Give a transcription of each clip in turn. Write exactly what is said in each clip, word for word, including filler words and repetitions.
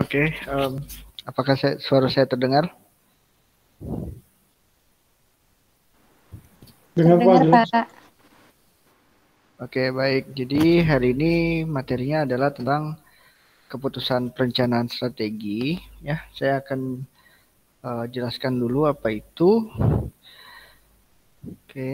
Oke, um, apakah saya, suara saya terdengar? Dengar, Terdengar, Pak. Pak. Oke, baik. Jadi hari ini materinya adalah tentang keputusan perencanaan strategi. Ya, saya akan uh, jelaskan dulu apa itu. Oke.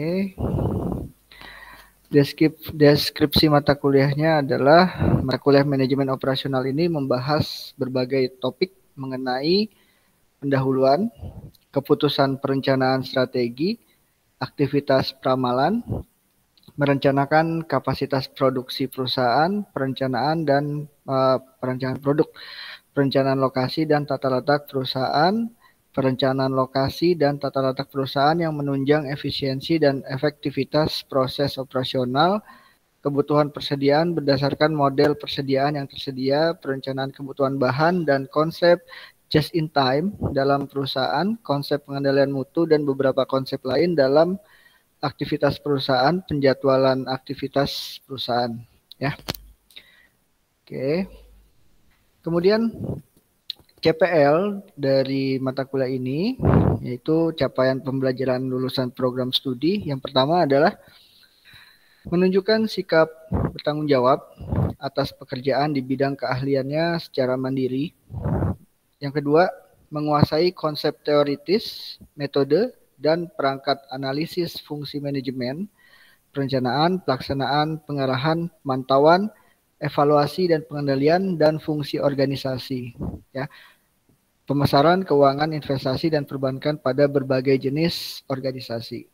Deskripsi, deskripsi mata kuliahnya adalah mata kuliah manajemen operasional ini membahas berbagai topik mengenai pendahuluan, keputusan perencanaan strategi, aktivitas pramalan, merencanakan kapasitas produksi perusahaan, perencanaan dan uh, perencanaan produk, perencanaan lokasi dan tata letak perusahaan, perencanaan lokasi dan tata letak perusahaan yang menunjang efisiensi dan efektivitas proses operasional, kebutuhan persediaan berdasarkan model persediaan yang tersedia, perencanaan kebutuhan bahan dan konsep just in time dalam perusahaan, konsep pengendalian mutu dan beberapa konsep lain dalam aktivitas perusahaan, penjadwalan aktivitas perusahaan, ya. Oke. Kemudian C P L dari mata kuliah ini yaitu capaian pembelajaran lulusan program studi. Yang pertama adalah menunjukkan sikap bertanggung jawab atas pekerjaan di bidang keahliannya secara mandiri. Yang kedua, menguasai konsep teoritis, metode, dan perangkat analisis fungsi manajemen, perencanaan, pelaksanaan, pengarahan, pemantauan, evaluasi dan pengendalian, dan fungsi organisasi. Ya. Pemasaran, keuangan, investasi, dan perbankan pada berbagai jenis organisasi.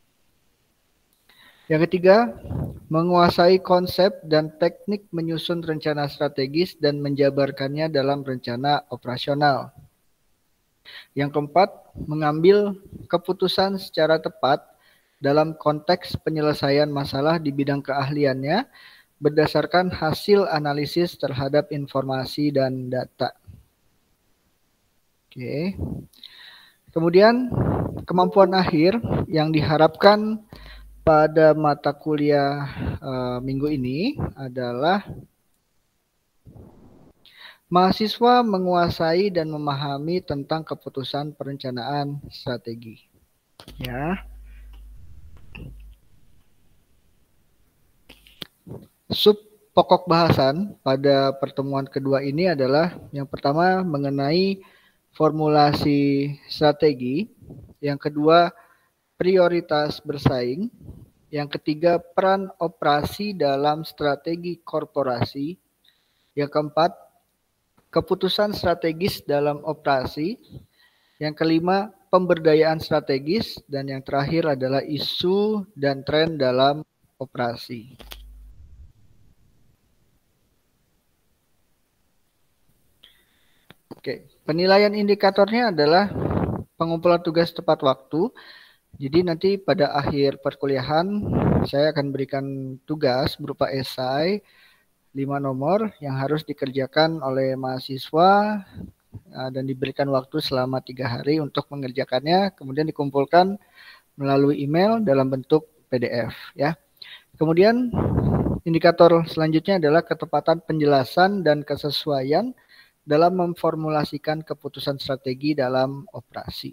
Yang ketiga, menguasai konsep dan teknik menyusun rencana strategis dan menjabarkannya dalam rencana operasional. Yang keempat, mengambil keputusan secara tepat dalam konteks penyelesaian masalah di bidang keahliannya berdasarkan hasil analisis terhadap informasi dan data. Oke. Kemudian kemampuan akhir yang diharapkan pada mata kuliah uh, minggu ini adalah mahasiswa menguasai dan memahami tentang keputusan perencanaan strategi. Ya. Sub pokok bahasan pada pertemuan kedua ini adalah yang pertama mengenai formulasi strategi, yang kedua prioritas bersaing, yang ketiga peran operasi dalam strategi korporasi, yang keempat keputusan strategis dalam operasi, yang kelima pemberdayaan strategis, dan yang terakhir adalah isu dan tren dalam operasi. Oke, penilaian indikatornya adalah pengumpulan tugas tepat waktu. Jadi nanti pada akhir perkuliahan saya akan berikan tugas berupa esai lima nomor yang harus dikerjakan oleh mahasiswa dan diberikan waktu selama tiga hari untuk mengerjakannya, kemudian dikumpulkan melalui email dalam bentuk P D F, ya. Kemudian indikator selanjutnya adalah ketepatan penjelasan dan kesesuaian dalam memformulasikan keputusan strategi dalam operasi.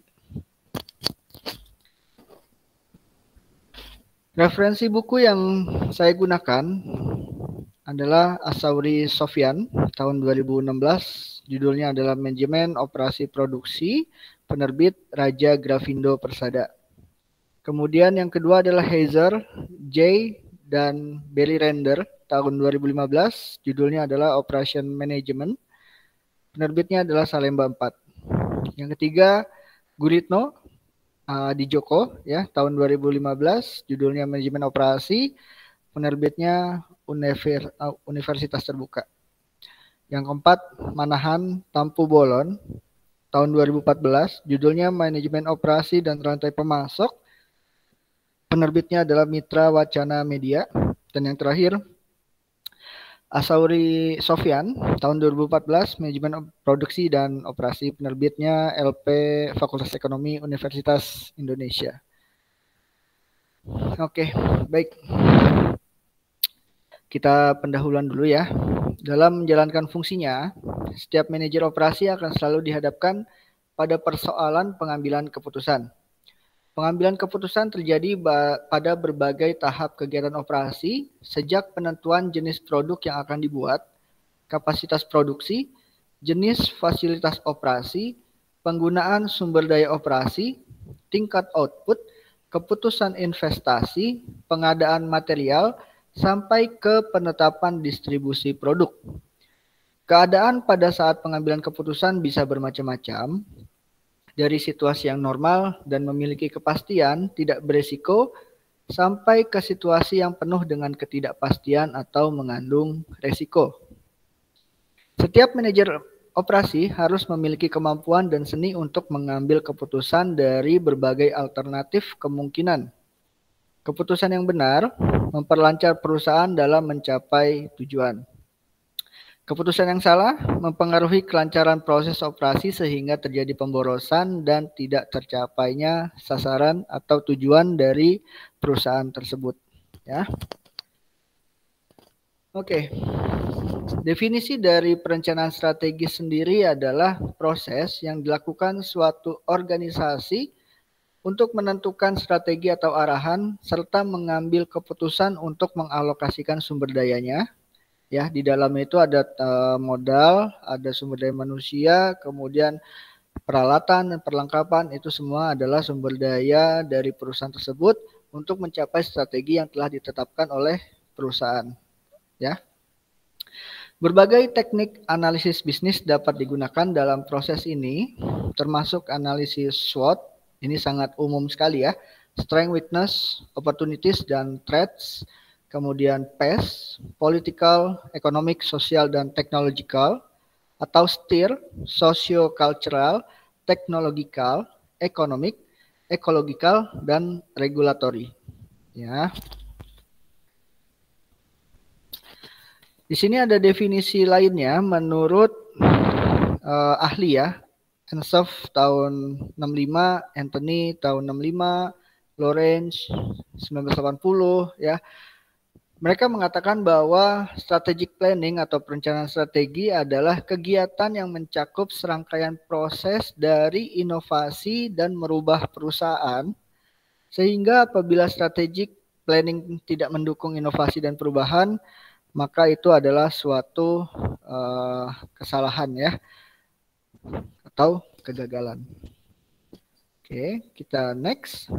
Referensi buku yang saya gunakan adalah Asauri Sofyan tahun dua ribu enam belas, judulnya adalah Manajemen Operasi Produksi, penerbit Raja Grafindo Persada. Kemudian yang kedua adalah Heiser, J, dan Belly Render tahun dua ribu lima belas, judulnya adalah Operation Management, penerbitnya adalah Salemba empat. Yang ketiga, Guritno uh, di Joko ya tahun dua ribu lima belas, judulnya Manajemen Operasi, penerbitnya Univers, uh, Universitas Terbuka. Yang keempat, Manahan Tampu Bolon tahun dua ribu empat belas, judulnya Manajemen Operasi dan Rantai Pemasok, penerbitnya adalah Mitra Wacana Media. Dan yang terakhir, Asauri Sofyan tahun dua ribu empat belas, Manajemen Produksi dan Operasi, penerbitnya L P Fakultas Ekonomi Universitas Indonesia. Oke, baik. Kita pendahuluan dulu ya. Dalam menjalankan fungsinya, setiap manajer operasi akan selalu dihadapkan pada persoalan pengambilan keputusan. Pengambilan keputusan terjadi pada berbagai tahap kegiatan operasi, sejak penentuan jenis produk yang akan dibuat, kapasitas produksi, jenis fasilitas operasi, penggunaan sumber daya operasi, tingkat output, keputusan investasi, pengadaan material, sampai ke penetapan distribusi produk. Keadaan pada saat pengambilan keputusan bisa bermacam-macam, dari situasi yang normal dan memiliki kepastian tidak beresiko, sampai ke situasi yang penuh dengan ketidakpastian atau mengandung resiko. Setiap manajer operasi harus memiliki kemampuan dan seni untuk mengambil keputusan dari berbagai alternatif kemungkinan. Keputusan yang benar memperlancar perusahaan dalam mencapai tujuan. Keputusan yang salah mempengaruhi kelancaran proses operasi sehingga terjadi pemborosan dan tidak tercapainya sasaran atau tujuan dari perusahaan tersebut. Ya. Oke. Definisi dari perencanaan strategis sendiri adalah proses yang dilakukan suatu organisasi untuk menentukan strategi atau arahan serta mengambil keputusan untuk mengalokasikan sumber dayanya. Ya, di dalamnya itu ada uh, modal, ada sumber daya manusia, kemudian peralatan dan perlengkapan, itu semua adalah sumber daya dari perusahaan tersebut untuk mencapai strategi yang telah ditetapkan oleh perusahaan. Ya. Berbagai teknik analisis bisnis dapat digunakan dalam proses ini, termasuk analisis SWOT. Ini sangat umum sekali ya. Strength, weakness, opportunities, dan threats. Kemudian P E S, political, economic, social, dan technological. Atau STEER, socio-cultural, technological, economic, ecological, dan regulatory. Ya. Di sini ada definisi lainnya menurut uh, ahli ya. Ansoff tahun enam puluh lima, Anthony tahun enam puluh lima, Lawrence sembilan belas delapan puluh ya. Mereka mengatakan bahwa strategic planning atau perencanaan strategi adalah kegiatan yang mencakup serangkaian proses dari inovasi dan merubah perusahaan, sehingga apabila strategic planning tidak mendukung inovasi dan perubahan, maka itu adalah suatu uh, kesalahan ya, atau kegagalan. Oke, kita next.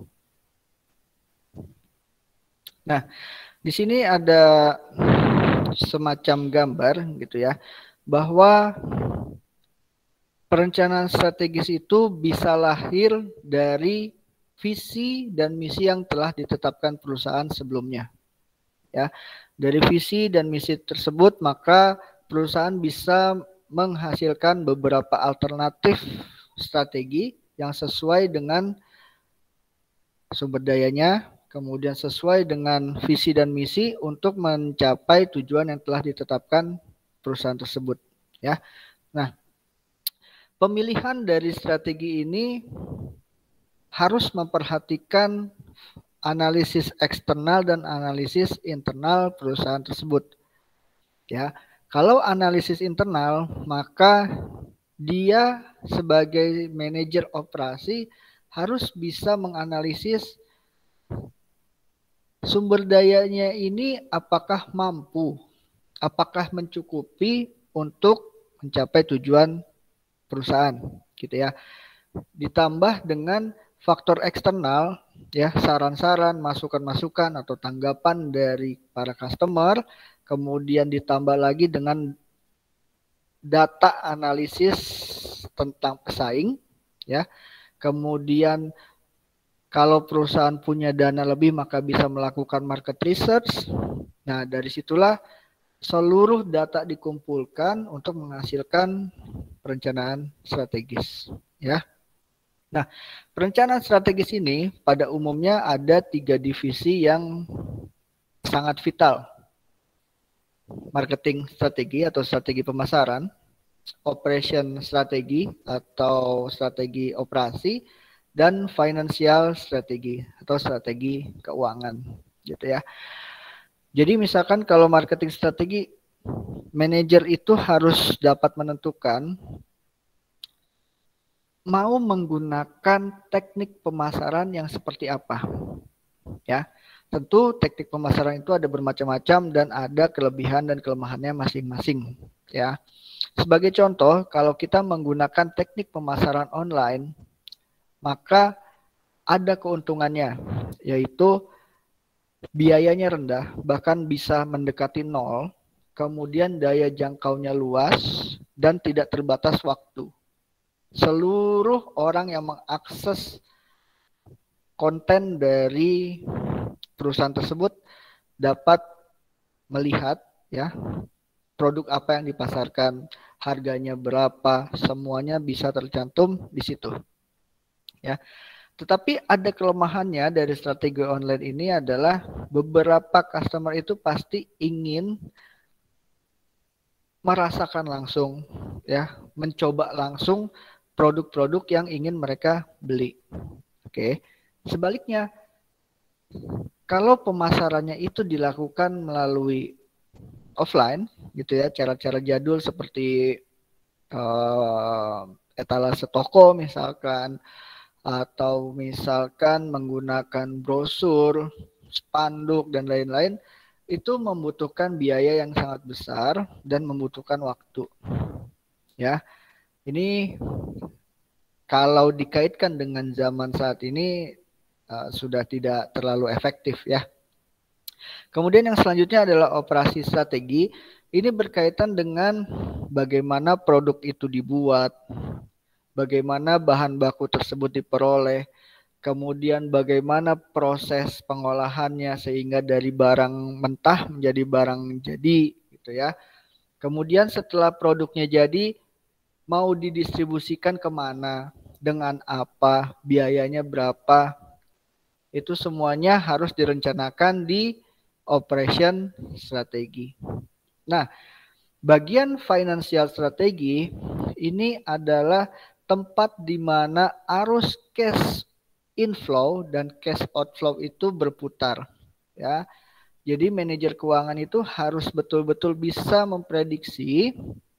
Nah, di sini ada semacam gambar gitu ya, bahwa perencanaan strategis itu bisa lahir dari visi dan misi yang telah ditetapkan perusahaan sebelumnya. Ya, dari visi dan misi tersebut maka perusahaan bisa menghasilkan beberapa alternatif strategi yang sesuai dengan sumber dayanya, kemudian sesuai dengan visi dan misi untuk mencapai tujuan yang telah ditetapkan perusahaan tersebut. Ya, nah pemilihan dari strategi ini harus memperhatikan analisis eksternal dan analisis internal perusahaan tersebut. Ya. Kalau analisis internal, maka dia sebagai manajer operasi harus bisa menganalisis sumber dayanya ini apakah mampu, apakah mencukupi untuk mencapai tujuan perusahaan, gitu ya. Ditambah dengan faktor eksternal, ya, saran-saran, masukan-masukan atau tanggapan dari para customer. Kemudian ditambah lagi dengan data analisis tentang pesaing, ya. Kemudian kalau perusahaan punya dana lebih maka bisa melakukan market research. Nah, dari situlah seluruh data dikumpulkan untuk menghasilkan perencanaan strategis, ya. Nah, perencanaan strategis ini pada umumnya ada tiga divisi yang sangat vital. Marketing strategi atau strategi pemasaran, operation strategi atau strategi operasi, dan financial strategi atau strategi keuangan, gitu ya. Jadi misalkan kalau marketing strategi manajer itu harus dapat menentukan mau menggunakan teknik pemasaran yang seperti apa. Ya, tentu teknik pemasaran itu ada bermacam-macam dan ada kelebihan dan kelemahannya masing-masing. Ya, sebagai contoh, kalau kita menggunakan teknik pemasaran online, maka ada keuntungannya, yaitu biayanya rendah, bahkan bisa mendekati nol, kemudian daya jangkaunya luas, dan tidak terbatas waktu. Seluruh orang yang mengakses konten dari perusahaan tersebut dapat melihat ya produk apa yang dipasarkan, harganya berapa, semuanya bisa tercantum di situ. Ya. Tetapi ada kelemahannya dari strategi online ini adalah beberapa customer itu pasti ingin merasakan langsung ya, mencoba langsung produk-produk yang ingin mereka beli. Oke. Sebaliknya, kalau pemasarannya itu dilakukan melalui offline gitu ya, cara-cara jadul seperti uh, etalase toko misalkan, atau misalkan menggunakan brosur, spanduk dan lain-lain, itu membutuhkan biaya yang sangat besar dan membutuhkan waktu. Ya. Ini kalau dikaitkan dengan zaman saat ini uh, sudah tidak terlalu efektif ya. Kemudian yang selanjutnya adalah operasi strategi. Ini berkaitan dengan bagaimana produk itu dibuat, bagaimana bahan baku tersebut diperoleh, kemudian bagaimana proses pengolahannya sehingga dari barang mentah menjadi barang jadi gitu ya. Kemudian setelah produknya jadi, mau didistribusikan kemana, dengan apa, biayanya berapa, itu semuanya harus direncanakan di operation strategi. Nah, bagian financial strategi ini adalah tempat di mana arus cash inflow dan cash outflow itu berputar. Ya, jadi manajer keuangan itu harus betul-betul bisa memprediksi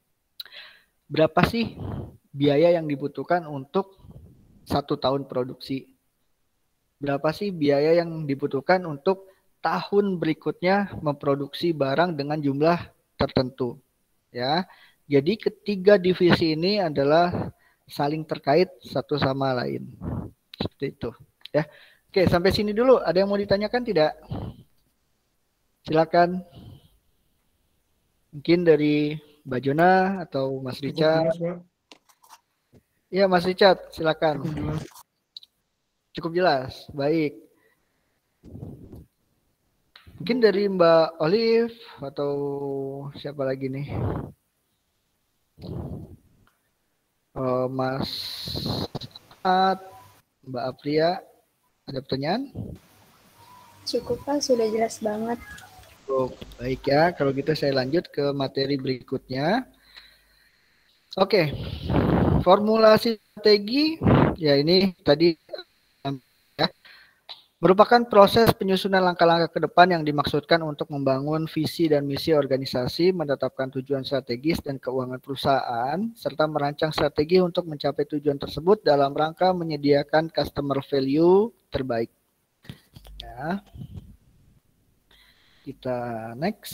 berapa sih biaya yang dibutuhkan untuk satu tahun produksi. Berapa sih biaya yang dibutuhkan untuk tahun berikutnya memproduksi barang dengan jumlah tertentu. Ya, jadi ketiga divisi ini adalah saling terkait satu sama lain. Seperti itu. Ya, oke sampai sini dulu. Ada yang mau ditanyakan tidak? Silakan. Mungkin dari Mbak Jona atau Mas Richard. Iya Mas Richard, silakan. Cukup jelas. Cukup jelas. Baik. Mungkin dari Mbak Olive atau siapa lagi nih? Uh, Mas At, Mbak Apria, ada pertanyaan? Cukup Pak, sudah jelas banget. Oh, baik ya, kalau gitu saya lanjut ke materi berikutnya. Oke, formulasi strategi, ya ini tadi ya, merupakan proses penyusunan langkah-langkah ke depan yang dimaksudkan untuk membangun visi dan misi organisasi, menetapkan tujuan strategis dan keuangan perusahaan, serta merancang strategi untuk mencapai tujuan tersebut dalam rangka menyediakan customer value terbaik. Ya. Kita next.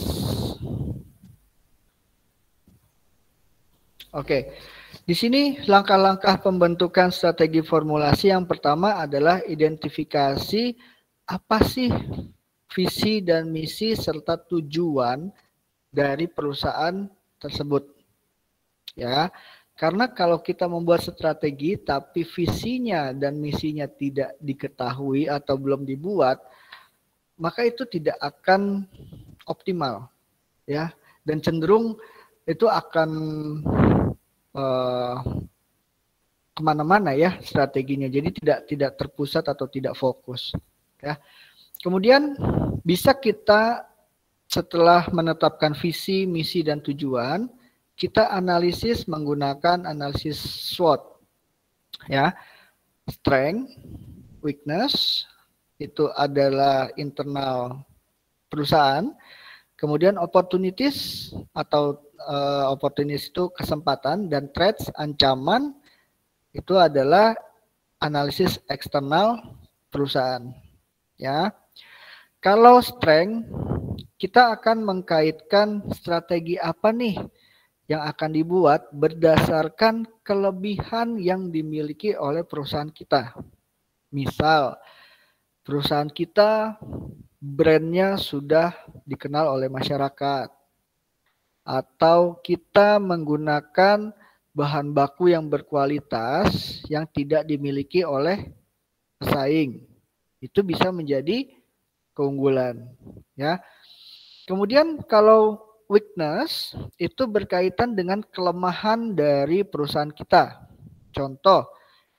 Oke, di sini langkah-langkah pembentukan strategi formulasi yang pertama adalah identifikasi apa sih visi dan misi serta tujuan dari perusahaan tersebut. Ya, karena kalau kita membuat strategi tapi visinya dan misinya tidak diketahui atau belum dibuat, maka itu tidak akan optimal, ya, dan cenderung itu akan uh, kemana-mana ya strateginya, jadi tidak tidak terpusat atau tidak fokus, ya. Kemudian bisa kita setelah menetapkan visi, misi dan tujuan, kita analisis menggunakan analisis SWOT, ya, strength, weakness, itu adalah internal perusahaan. Kemudian opportunities atau uh, opportunities itu kesempatan, dan threats ancaman itu adalah analisis eksternal perusahaan. Ya, kalau strength kita akan mengkaitkan strategi apa nih yang akan dibuat berdasarkan kelebihan yang dimiliki oleh perusahaan kita. Misal, perusahaan kita brandnya sudah dikenal oleh masyarakat, atau kita menggunakan bahan baku yang berkualitas yang tidak dimiliki oleh pesaing. Itu bisa menjadi keunggulan, ya. Kemudian kalau weakness itu berkaitan dengan kelemahan dari perusahaan kita. Contoh,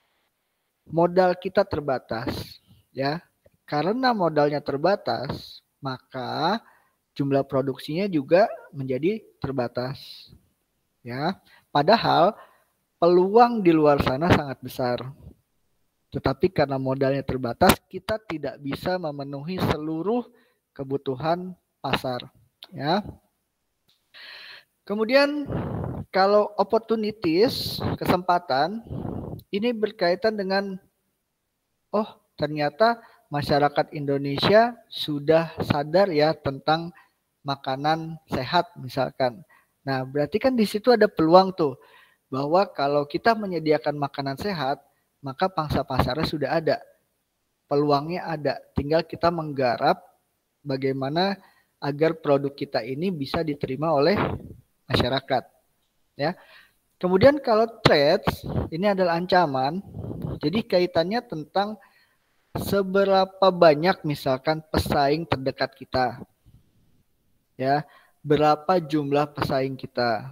modal kita terbatas, ya. Karena modalnya terbatas, maka jumlah produksinya juga menjadi terbatas, ya. Padahal peluang di luar sana sangat besar. Tetapi karena modalnya terbatas, kita tidak bisa memenuhi seluruh kebutuhan pasar, ya. Kemudian kalau opportunities, kesempatan, ini berkaitan dengan oh, ternyata masyarakat Indonesia sudah sadar ya tentang makanan sehat misalkan. Nah, berarti kan di situ ada peluang tuh bahwa kalau kita menyediakan makanan sehat, maka pangsa pasarnya sudah ada. Peluangnya ada. Tinggal kita menggarap bagaimana agar produk kita ini bisa diterima oleh masyarakat. Ya. Kemudian kalau threats, ini adalah ancaman. Jadi kaitannya tentang seberapa banyak misalkan pesaing terdekat kita. Ya, berapa jumlah pesaing kita.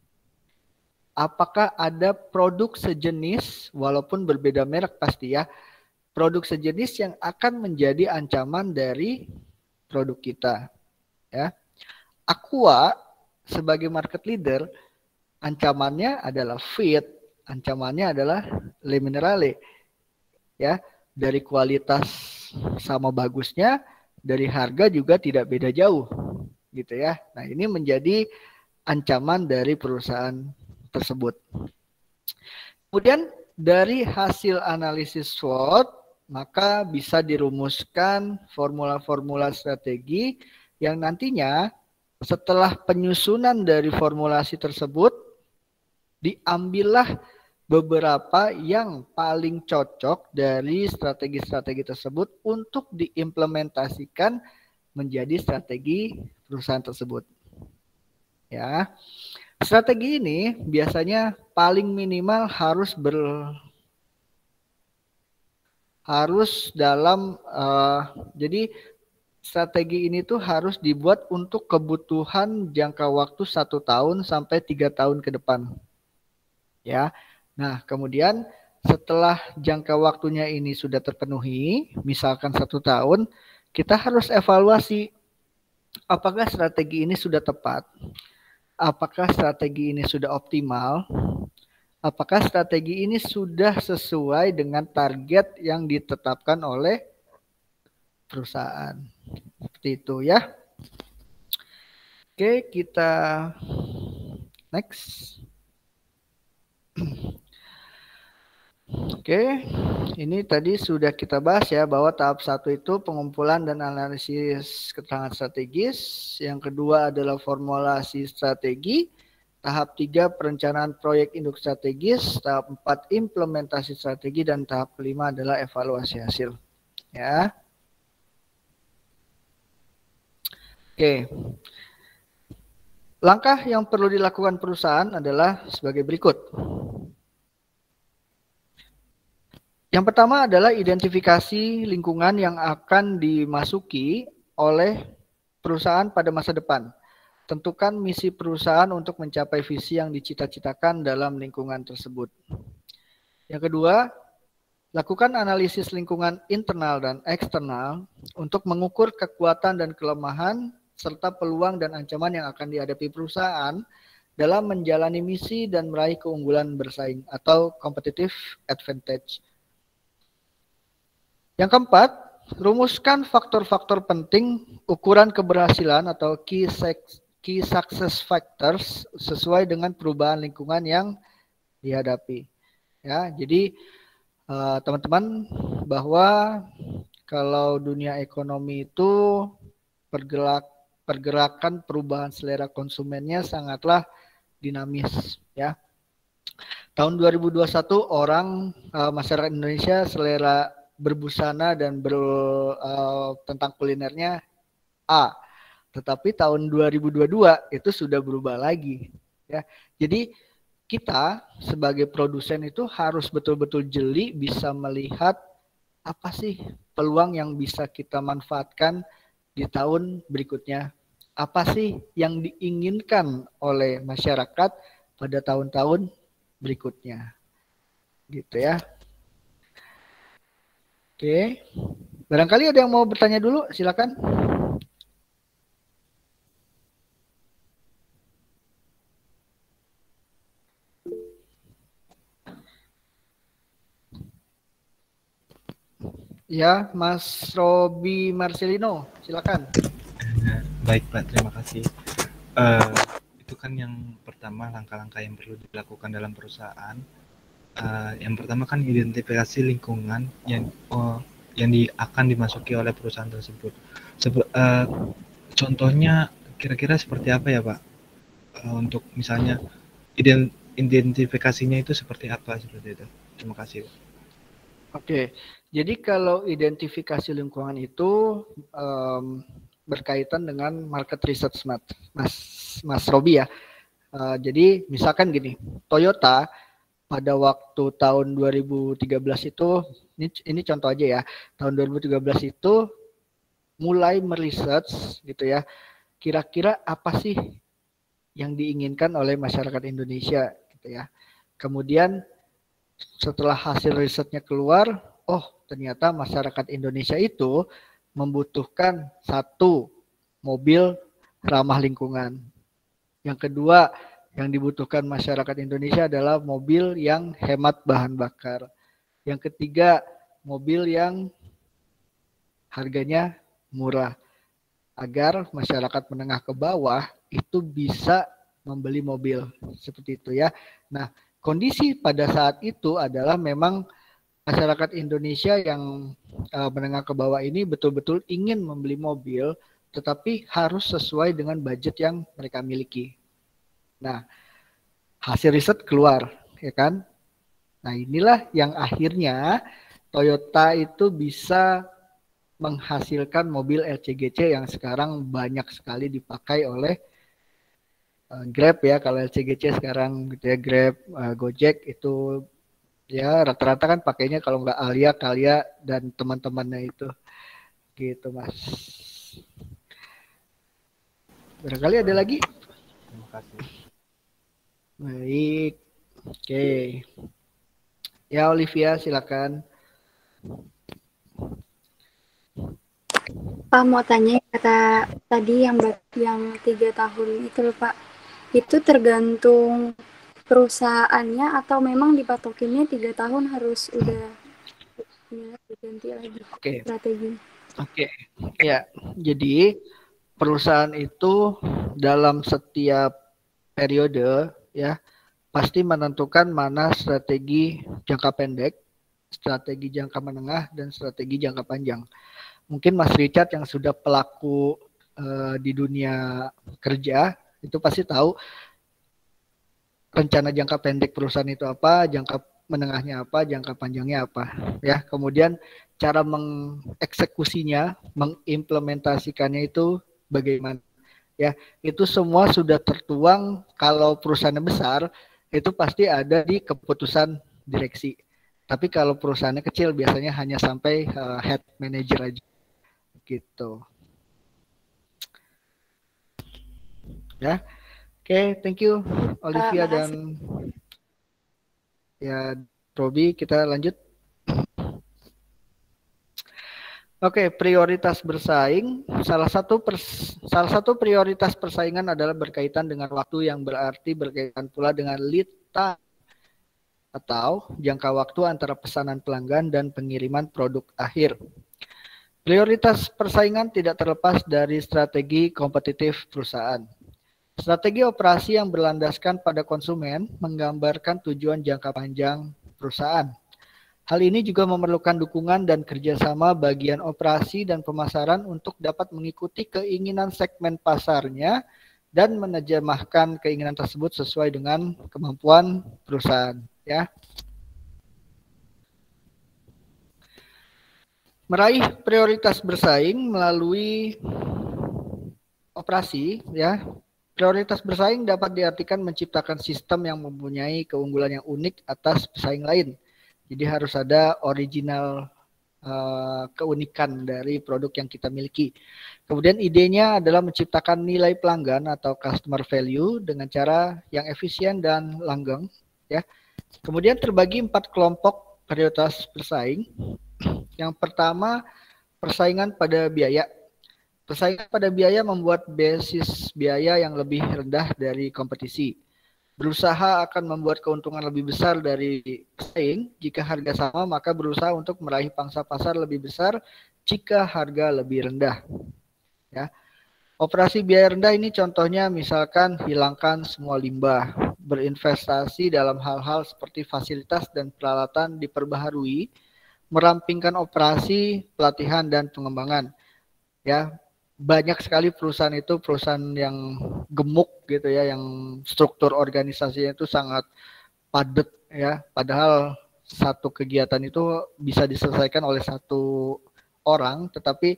Apakah ada produk sejenis, walaupun berbeda merek pasti ya, produk sejenis yang akan menjadi ancaman dari produk kita. Ya. Aqua sebagai market leader, ancamannya adalah feed, ancamannya adalah Le Minerale. Ya, dari kualitas sama bagusnya, dari harga juga tidak beda jauh, gitu ya. Nah, ini menjadi ancaman dari perusahaan tersebut. Kemudian dari hasil analisis SWOT, maka bisa dirumuskan formula-formula strategi yang nantinya setelah penyusunan dari formulasi tersebut, diambillah beberapa yang paling cocok dari strategi-strategi tersebut untuk diimplementasikan menjadi strategi perusahaan tersebut. Ya, strategi ini biasanya paling minimal harus ber harus dalam uh, jadi strategi ini tuh harus dibuat untuk kebutuhan jangka waktu satu tahun sampai tiga tahun ke depan. Ya, nah kemudian setelah jangka waktunya ini sudah terpenuhi, misalkan satu tahun, kita harus evaluasi apakah strategi ini sudah tepat, apakah strategi ini sudah optimal, apakah strategi ini sudah sesuai dengan target yang ditetapkan oleh perusahaan. Seperti itu ya. Oke, kita next. Oke, ini tadi sudah kita bahas ya bahwa tahap satu itu pengumpulan dan analisis keterangan strategis. Yang kedua adalah formulasi strategi. Tahap tiga perencanaan proyek induk strategis. Tahap empat implementasi strategi dan tahap kelima adalah evaluasi hasil. Ya. Oke, langkah yang perlu dilakukan perusahaan adalah sebagai berikut. Yang pertama adalah identifikasi lingkungan yang akan dimasuki oleh perusahaan pada masa depan. Tentukan misi perusahaan untuk mencapai visi yang dicita-citakan dalam lingkungan tersebut. Yang kedua, lakukan analisis lingkungan internal dan eksternal untuk mengukur kekuatan dan kelemahan serta peluang dan ancaman yang akan dihadapi perusahaan dalam menjalani misi dan meraih keunggulan bersaing atau competitive advantage. Yang keempat, rumuskan faktor-faktor penting ukuran keberhasilan atau key key success factors sesuai dengan perubahan lingkungan yang dihadapi. Ya, jadi teman-teman uh, bahwa kalau dunia ekonomi itu pergerak, pergerakan perubahan selera konsumennya sangatlah dinamis. Ya, tahun dua ribu dua puluh satu orang uh, masyarakat Indonesia selera berbusana dan ber, uh, tentang kulinernya A. Tetapi tahun dua ribu dua puluh dua itu sudah berubah lagi. Ya, jadi kita sebagai produsen itu harus betul-betul jeli bisa melihat apa sih peluang yang bisa kita manfaatkan di tahun berikutnya. Apa sih yang diinginkan oleh masyarakat pada tahun-tahun berikutnya. Gitu ya. Oke. Barangkali ada yang mau bertanya dulu, silakan. Ya, Mas Robi Marcelino, silakan. Baik Pak, terima kasih. Uh, itu kan yang pertama langkah-langkah yang perlu dilakukan dalam perusahaan. Uh, yang pertama kan identifikasi lingkungan yang oh, yang di, akan dimasuki oleh perusahaan tersebut. Sebe, uh, contohnya kira-kira seperti apa ya Pak? Uh, untuk misalnya ident, identifikasinya itu seperti apa seperti itu? Terima kasih Pak. Oke, jadi kalau identifikasi lingkungan itu um, berkaitan dengan market research, Mas, Mas, Mas Robi ya. Uh, jadi misalkan gini, Toyota pada waktu tahun dua ribu tiga belas itu, ini, ini contoh aja ya, tahun dua ribu tiga belas itu mulai meresearch gitu ya, kira-kira apa sih yang diinginkan oleh masyarakat Indonesia gitu ya. Kemudian setelah hasil risetnya keluar, oh ternyata masyarakat Indonesia itu membutuhkan satu, mobil ramah lingkungan. Yang kedua, yang dibutuhkan masyarakat Indonesia adalah mobil yang hemat bahan bakar. Yang ketiga, mobil yang harganya murah. Agar masyarakat menengah ke bawah itu bisa membeli mobil. Seperti itu ya. Nah, kondisi pada saat itu adalah memang masyarakat Indonesia yang uh, menengah ke bawah ini betul-betul ingin membeli mobil, tetapi harus sesuai dengan budget yang mereka miliki. Nah, hasil riset keluar, ya kan? Nah, inilah yang akhirnya Toyota itu bisa menghasilkan mobil L C G C yang sekarang banyak sekali dipakai oleh uh, Grab ya. Kalau L C G C sekarang gitu ya, Grab, uh, Gojek itu ya rata-rata kan pakainya kalau nggak Alia, Kalia dan teman-temannya itu. Gitu, Mas. Barangkali ada lagi? Terima kasih. Baik, oke. Okay. Ya Olivia, silakan. Pak mau tanya kata tadi yang yang tiga tahun itu loh Pak, itu tergantung perusahaannya atau memang dipatokinnya tiga tahun harus udah ya, diganti lagi okay. strategi? Oke, okay. Ya. Jadi perusahaan itu dalam setiap periode ya pasti menentukan mana strategi jangka pendek, strategi jangka menengah, dan strategi jangka panjang. Mungkin Mas Richard yang sudah pelaku uh, di dunia kerja itu pasti tahu rencana jangka pendek perusahaan itu apa, jangka menengahnya apa, jangka panjangnya apa. Ya, kemudian cara mengeksekusinya, mengimplementasikannya itu bagaimana. Ya, itu semua sudah tertuang. Kalau perusahaannya besar itu pasti ada di keputusan direksi. Tapi kalau perusahaannya kecil biasanya hanya sampai uh, head manager aja. Gitu. Ya. Oke, okay, thank you Olivia uh, dan ya Robi, kita lanjut. Oke, okay, prioritas bersaing. Salah satu pers, salah satu prioritas persaingan adalah berkaitan dengan waktu, yang berarti berkaitan pula dengan lead time atau jangka waktu antara pesanan pelanggan dan pengiriman produk akhir. Prioritas persaingan tidak terlepas dari strategi kompetitif perusahaan. Strategi operasi yang berlandaskan pada konsumen menggambarkan tujuan jangka panjang perusahaan. Hal ini juga memerlukan dukungan dan kerjasama bagian operasi dan pemasaran untuk dapat mengikuti keinginan segmen pasarnya dan menerjemahkan keinginan tersebut sesuai dengan kemampuan perusahaan. Ya. Meraih prioritas bersaing melalui operasi, ya. Prioritas bersaing dapat diartikan menciptakan sistem yang mempunyai keunggulan yang unik atas pesaing lain. Jadi harus ada original uh, keunikan dari produk yang kita miliki. Kemudian idenya adalah menciptakan nilai pelanggan atau customer value dengan cara yang efisien dan langgeng. Ya. Kemudian terbagi empat kelompok prioritas bersaing. Yang pertama, persaingan pada biaya. Persaingan pada biaya membuat basis biaya yang lebih rendah dari kompetisi. Berusaha akan membuat keuntungan lebih besar dari pesaing. Jika harga sama, maka berusaha untuk meraih pangsa pasar lebih besar jika harga lebih rendah. Ya. Operasi biaya rendah ini contohnya misalkan hilangkan semua limbah, berinvestasi dalam hal-hal seperti fasilitas dan peralatan diperbaharui, merampingkan operasi, pelatihan, dan pengembangan. Ya, banyak sekali perusahaan itu perusahaan yang gemuk gitu ya, yang struktur organisasinya itu sangat padat ya, padahal satu kegiatan itu bisa diselesaikan oleh satu orang tetapi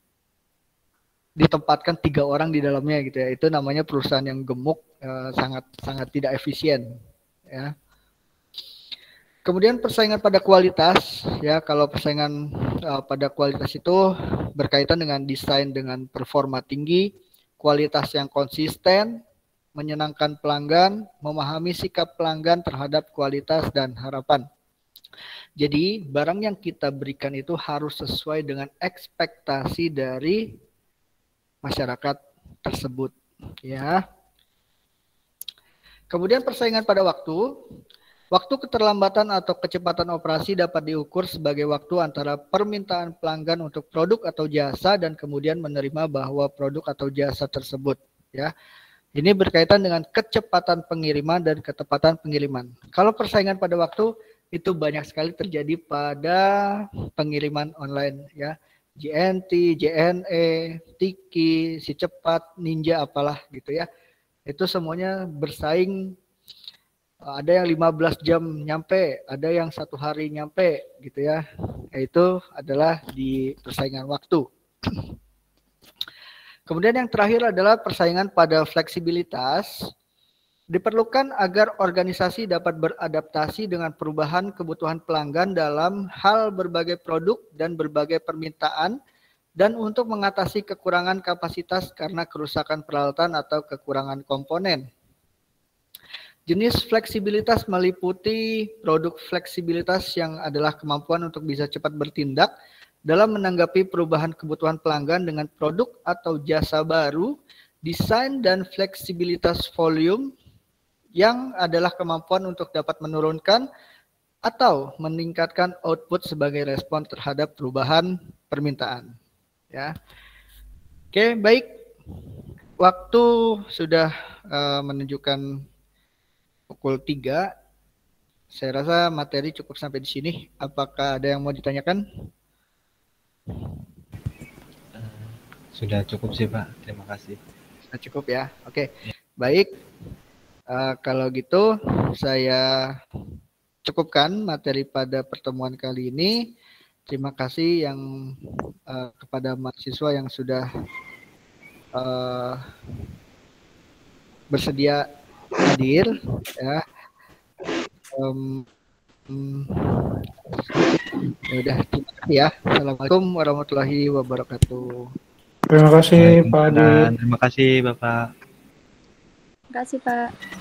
ditempatkan tiga orang di dalamnya gitu ya. Itu namanya perusahaan yang gemuk, eh, sangat sangat tidak efisien ya. Kemudian persaingan pada kualitas ya, kalau persaingan uh, pada kualitas itu berkaitan dengan desain dengan performa tinggi, kualitas yang konsisten, menyenangkan pelanggan, memahami sikap pelanggan terhadap kualitas dan harapan. Jadi barang yang kita berikan itu harus sesuai dengan ekspektasi dari masyarakat tersebut ya. Kemudian persaingan pada waktu. Waktu keterlambatan atau kecepatan operasi dapat diukur sebagai waktu antara permintaan pelanggan untuk produk atau jasa dan kemudian menerima bahwa produk atau jasa tersebut. Ya, ini berkaitan dengan kecepatan pengiriman dan ketepatan pengiriman. Kalau persaingan pada waktu itu banyak sekali terjadi pada pengiriman online. Ya, J N T, J N E, Tiki, Si Cepat, Ninja, apalah gitu ya. Itu semuanya bersaing. Ada yang lima belas jam nyampe, ada yang satu hari nyampe gitu ya. Itu adalah di persaingan waktu. Kemudian yang terakhir adalah persaingan pada fleksibilitas. Diperlukan agar organisasi dapat beradaptasi dengan perubahan kebutuhan pelanggan dalam hal berbagai produk dan berbagai permintaan dan untuk mengatasi kekurangan kapasitas karena kerusakan peralatan atau kekurangan komponen. Jenis fleksibilitas meliputi produk fleksibilitas yang adalah kemampuan untuk bisa cepat bertindak dalam menanggapi perubahan kebutuhan pelanggan dengan produk atau jasa baru, desain dan fleksibilitas volume yang adalah kemampuan untuk dapat menurunkan atau meningkatkan output sebagai respon terhadap perubahan permintaan. Ya. Oke, baik. Waktu sudah uh, menunjukkan pukul tiga. Saya rasa materi cukup sampai di sini. Apakah ada yang mau ditanyakan? Sudah cukup sih Pak. Terima kasih. Sudah cukup ya. Oke. Baik. Uh, kalau gitu saya cukupkan materi pada pertemuan kali ini. Terima kasih yang uh, kepada mahasiswa yang sudah uh, bersedia hadir ya. Um, um, ya udah, terima kasih ya. Assalamualaikum warahmatullahi wabarakatuh. Terima kasih Pak Adi. Terima kasih Bapak. Terima kasih Pak.